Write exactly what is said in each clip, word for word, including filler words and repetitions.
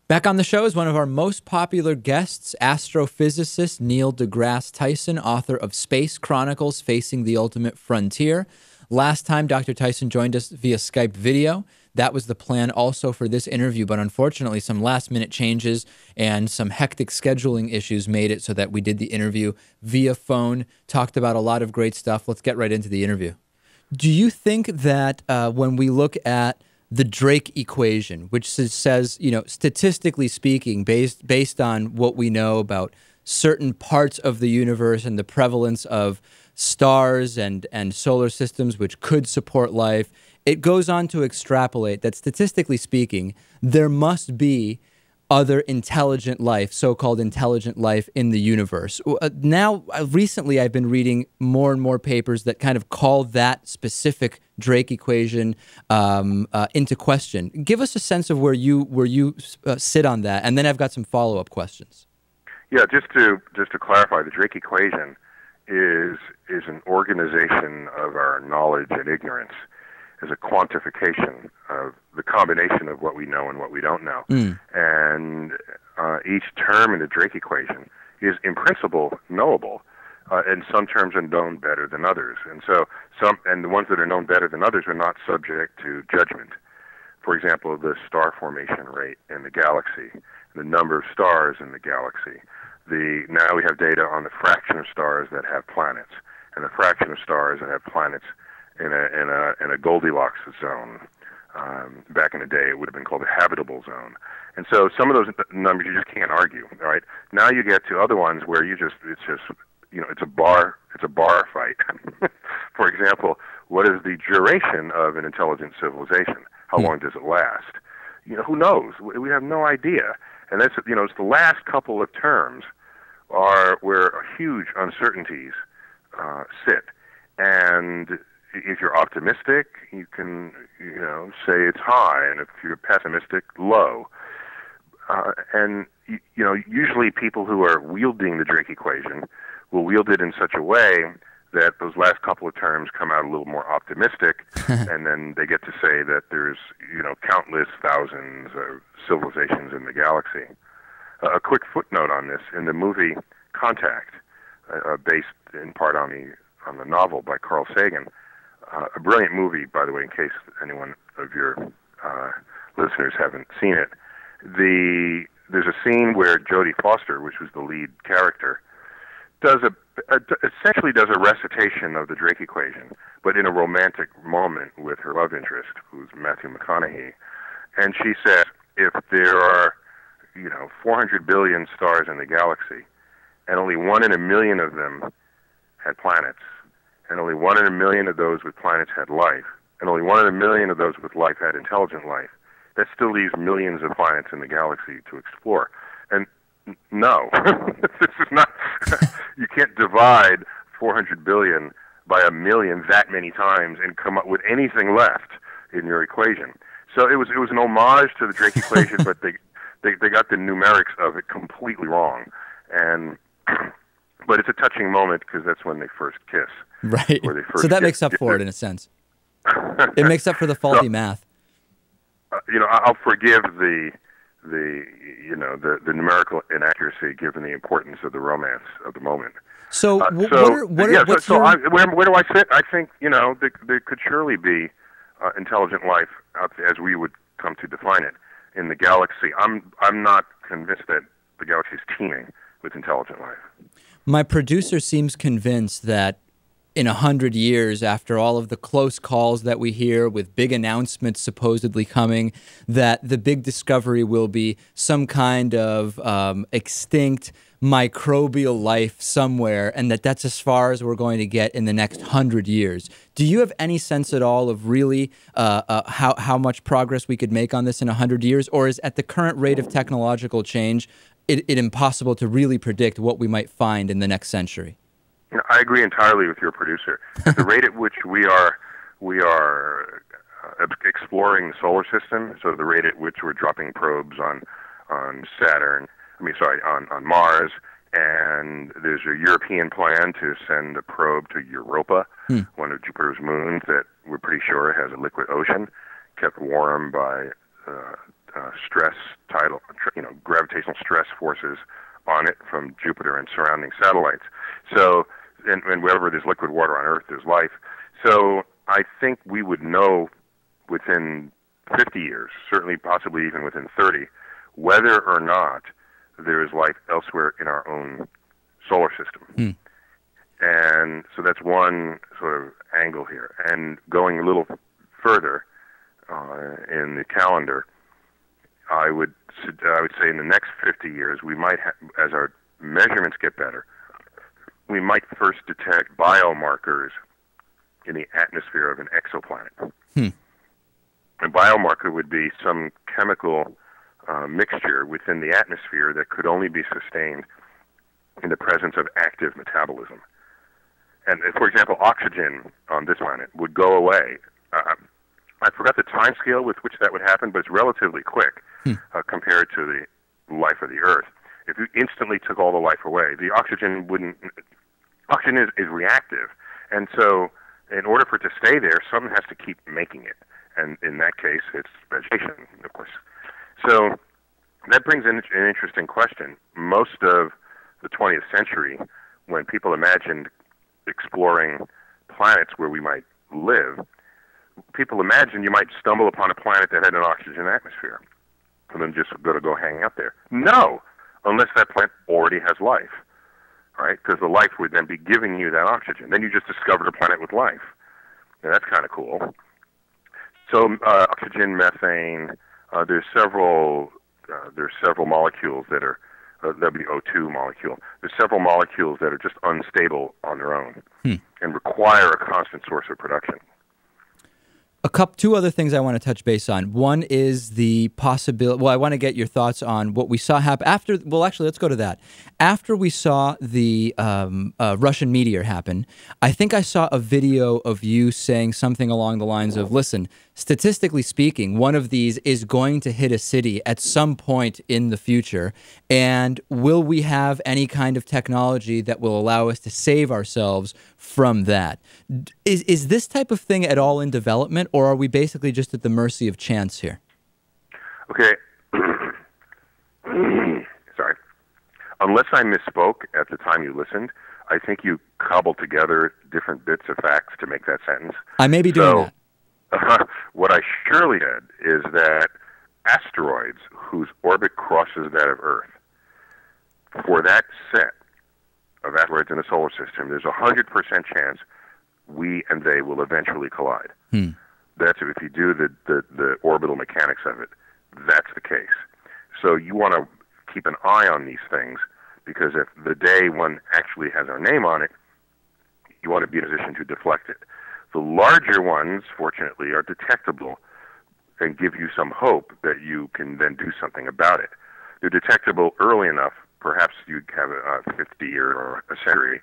Back on the show is one of our most popular guests, astrophysicist Neil deGrasse Tyson, author of Space Chronicles: Facing the Ultimate Frontier. Last time, Doctor Tyson joined us via Skype video. That was the plan also for this interview, but unfortunately, some last-minute changes and some hectic scheduling issues made it so that we did the interview via phone, talked about a lot of great stuff. Let's get right into the interview. Do you think that uh, when we look at the Drake equation, which says, you know, statistically speaking, based based on what we know about certain parts of the universe and the prevalence of stars and, and solar systems which could support life, it goes on to extrapolate that statistically speaking, there must be other intelligent life, so-called intelligent life in the universe. Uh, now, uh, recently, I've been reading more and more papers that kind of call that specific Drake equation um, uh, into question. Give us a sense of where you where you uh, sit on that, and then I've got some follow-up questions. Yeah, just to just to clarify, the Drake equation is is an organization of our knowledge and ignorance, as a quantification of the combination of what we know and what we don't know. Mm. And uh, each term in the Drake equation is, in principle, knowable, uh, and some terms are known better than others. And so, some and the ones that are known better than others are not subject to judgment. For example, the star formation rate in the galaxy, the number of stars in the galaxy. The now we have data on the fraction of stars that have planets, and the fraction of stars that have planets in a in a in a Goldilocks zone. Um, back in the day, it would have been called a habitable zone. And so some of those numbers you just can't argue. All right. Now you get to other ones where you just it's just you know it's a bar it's a bar fight. For example, what is the duration of an intelligent civilization? How long does it last? You know, who knows? We have no idea. And that's you know it's the last couple of terms are where huge uncertainties uh, sit. And if you're optimistic, you can, you know, say it's high, and if you're pessimistic, low. Uh, and, you, you know, usually people who are wielding the Drake equation will wield it in such a way that those last couple of terms come out a little more optimistic, and then they get to say that there's, you know, countless thousands of civilizations in the galaxy. Uh, a quick footnote on this, in the movie Contact, uh, based in part on the on the novel by Carl Sagan, Uh, a brilliant movie, by the way, in case anyone of your uh, listeners haven't seen it. The there's a scene where Jodie Foster, which was the lead character, does a, a essentially does a recitation of the Drake equation, but in a romantic moment with her love interest, who's Matthew McConaughey, and she says, if there are, you know, four hundred billion stars in the galaxy, and only one in a million of them had planets, and only one in a million of those with planets had life, and only one in a million of those with life had intelligent life, that still leaves millions of planets in the galaxy to explore. And n- no, this is not, you can't divide four hundred billion by a million that many times and come up with anything left in your equation. So it was it was an homage to the Drake equation, but they, they, they got the numerics of it completely wrong. And but it's a touching moment because that's when they first kiss. Right. First so that kiss. makes up for it in a sense. It makes up for the faulty so, math. Uh, you know, I'll forgive the the you know the, the numerical inaccuracy given the importance of the romance of the moment. So, uh, w- so what are what are yeah, what's so, so your... I, where where do I sit? I think you know there, there could surely be uh, intelligent life out there, as we would come to define it, in the galaxy. I'm I'm not convinced that the galaxy is teeming with intelligent life. My producer seems convinced that in a hundred years, after all of the close calls that we hear with big announcements supposedly coming, that the big discovery will be some kind of um, extinct microbial life somewhere, and that that's as far as we're going to get in the next hundred years. Do you have any sense at all of really uh, uh, how, how much progress we could make on this in a hundred years, or is at the current rate of technological change, it, it impossible to really predict what we might find in the next century? I agree entirely with your producer. At the rate at which we are we are uh, exploring the solar system, so the rate at which we're dropping probes on on Saturn, I mean, sorry, on, on Mars, and there's a European plan to send a probe to Europa, hmm. one of Jupiter's moons that we're pretty sure has a liquid ocean, kept warm by uh, uh, stress, tidal, you know, gravitational stress forces on it from Jupiter and surrounding satellites. So, and, and wherever there's liquid water on Earth, there's life. So I think we would know within fifty years, certainly possibly even within thirty, whether or not there is life elsewhere in our own solar system. Hmm. And so that's one sort of angle here. And going a little further uh, in the calendar, I would I would say in the next fifty years, we might, ha- as our measurements get better, we might first detect biomarkers in the atmosphere of an exoplanet. Hmm. A biomarker would be some chemical uh, mixture within the atmosphere that could only be sustained in the presence of active metabolism. And, uh, for example, oxygen on this planet would go away. Uh, I forgot the time scale with which that would happen, but it's relatively quick hmm. uh, compared to the life of the Earth. If you instantly took all the life away, the oxygen wouldn't... Oxygen is, is reactive, and so in order for it to stay there, something has to keep making it. And in that case, it's vegetation, of course. So that brings in an interesting question. Most of the twentieth century, when people imagined exploring planets where we might live, people imagined you might stumble upon a planet that had an oxygen atmosphere and then just go to go hang out there. No, unless that planet already has life, right? Because the life would then be giving you that oxygen. Then you just discovered a planet with life. And that's kind of cool. So uh, oxygen, methane, uh, there's several uh, there's several molecules that are uh, W O two molecule. There's several molecules that are just unstable on their own hmm. and require a constant source of production. A couple, two other things I want to touch base on. One is the possibility. Well, I want to get your thoughts on what we saw happen after. Well, actually, let's go to that. After we saw the um, uh, Russian meteor happen, I think I saw a video of you saying something along the lines of, "Listen, statistically speaking, one of these is going to hit a city at some point in the future, and will we have any kind of technology that will allow us to save ourselves from that?" Is is this type of thing at all in development, or are we basically just at the mercy of chance here? Okay. Sorry. Unless I misspoke at the time you listened, I think you cobbled together different bits of facts to make that sentence. I may be doing so, that. Uh, what I surely did is that asteroids whose orbit crosses that of Earth, for that set of asteroids in the solar system, there's a one hundred percent chance we and they will eventually collide. Hmm. That's if you do the, the, the orbital mechanics of it, that's the case. So you want to keep an eye on these things, because if the day one actually has our name on it, you want to be in a position to deflect it. The larger ones, fortunately, are detectable and give you some hope that you can then do something about it. They're detectable early enough, perhaps you have a, a fifty year or a century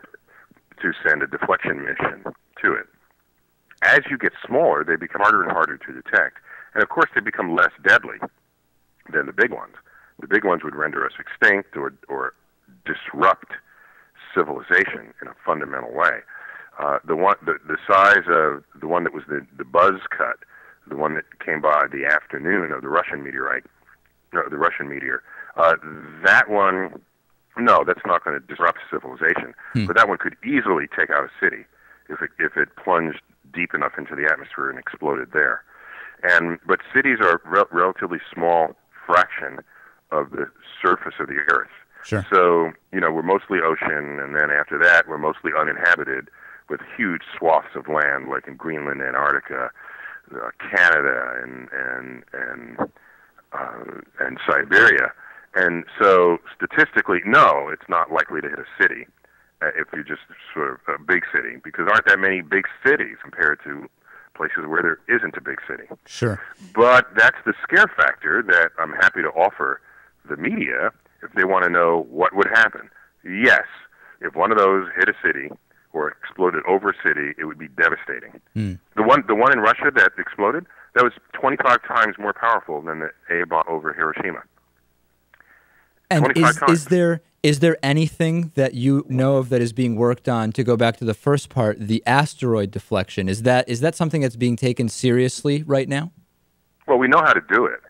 to send a deflection mission to it. As you get smaller, they become harder and harder to detect. And of course, they become less deadly than the big ones. The big ones would render us extinct or, or disrupt civilization in a fundamental way. Uh, the one, the, the size of the one that was the, the buzz cut, the one that came by the afternoon of the Russian meteorite, no, the Russian meteor, uh, that one, no, that's not going to disrupt civilization. Hmm. But that one could easily take out a city if it if it plunged deep enough into the atmosphere and exploded there. And but cities are a re- relatively small fraction of the surface of the Earth. Sure. So, you know, we're mostly ocean, and then after that, we're mostly uninhabited with huge swaths of land, like in Greenland, Antarctica, uh, Canada, and and and uh, and Siberia. And so, statistically, no, it's not likely to hit a city uh, if you just sort of a big city, because aren't that many big cities compared to places where there isn't a big city. Sure. But that's the scare factor that I'm happy to offer the media if they want to know what would happen. Yes, if one of those hit a city or exploded over a city, it would be devastating. Mm. The one the one in Russia that exploded, that was twenty-five times more powerful than the A bomb over Hiroshima. And is, is there is there anything that you know of that is being worked on, to go back to the first part, the asteroid deflection? Is that is that something that's being taken seriously right now? Well, we know how to do it.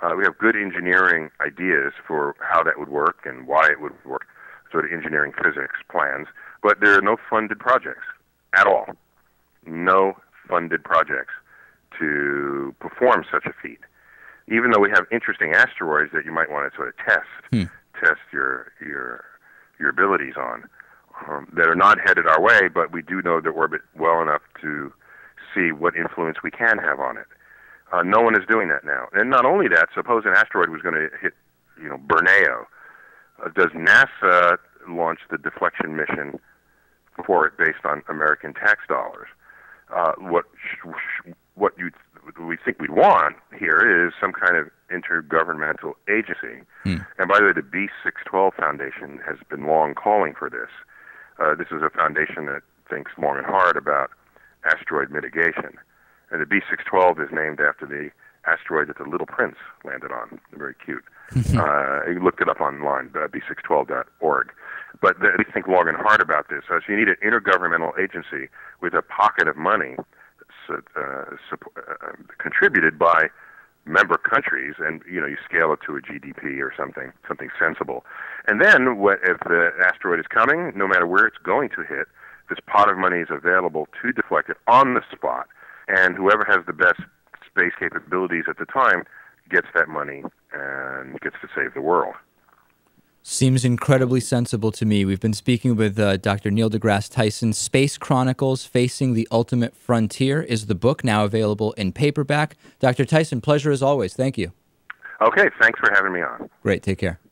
Uh, we have good engineering ideas for how that would work and why it would work, sort of engineering physics plans, but there are no funded projects at all. No funded projects to perform such a feat. Even though we have interesting asteroids that you might want to sort of test, hmm. test your your your abilities on, um, that are not headed our way, but we do know the orbit well enough to see what influence we can have on it. Uh, no one is doing that now. And not only that, suppose an asteroid was going to hit, you know, Borneo. Uh, does NASA launch the deflection mission for it based on American tax dollars? Uh, what sh- sh- what you we think we'd want here is some kind of intergovernmental agency. Hmm. And by the way, the B six twelve Foundation has been long calling for this. Uh, this is a foundation that thinks long and hard about asteroid mitigation. And the B six twelve is named after the asteroid that the Little Prince landed on. Very cute. uh, you looked it up online, uh, b six twelve dot org. But they think long and hard about this. Uh, so you need an intergovernmental agency with a pocket of money uh, uh, contributed by member countries, and you know you scale it to a G D P or something, something sensible. And then, what, if the asteroid is coming, no matter where it's going to hit, this pot of money is available to deflect it on the spot. And whoever has the best space capabilities at the time gets that money and gets to save the world. Seems incredibly sensible to me. We've been speaking with uh, Doctor Neil deGrasse Tyson. Space Chronicles: Facing the Ultimate Frontier is the book, now available in paperback. Doctor Tyson, pleasure as always. Thank you. Okay, thanks for having me on. Great. Take care.